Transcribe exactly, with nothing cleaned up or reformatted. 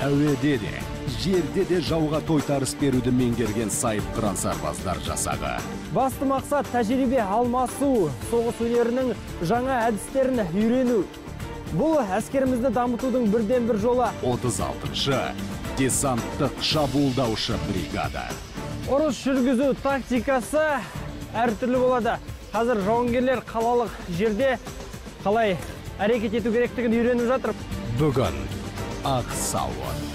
әуеде де, жерде де жауға тойтарыс беруді меңгерген сайыпқыран сарбаздар жасағы. Басты мақсат тәжірибе алмасу, соғыс өнерінің жаңа әдістерін үйрену. Бұл әскерімізді дамытудың бірден бір жолы. отыз алтыншы десанттық шабуылдаушы бригада. Ұрыс жүргізу тактикасы әртүрлі болады. Қазір жауынгерлер қалалық жерде қалай әрекет ету керектігін үйреніп жатыр. Бүгін Ақсауыт.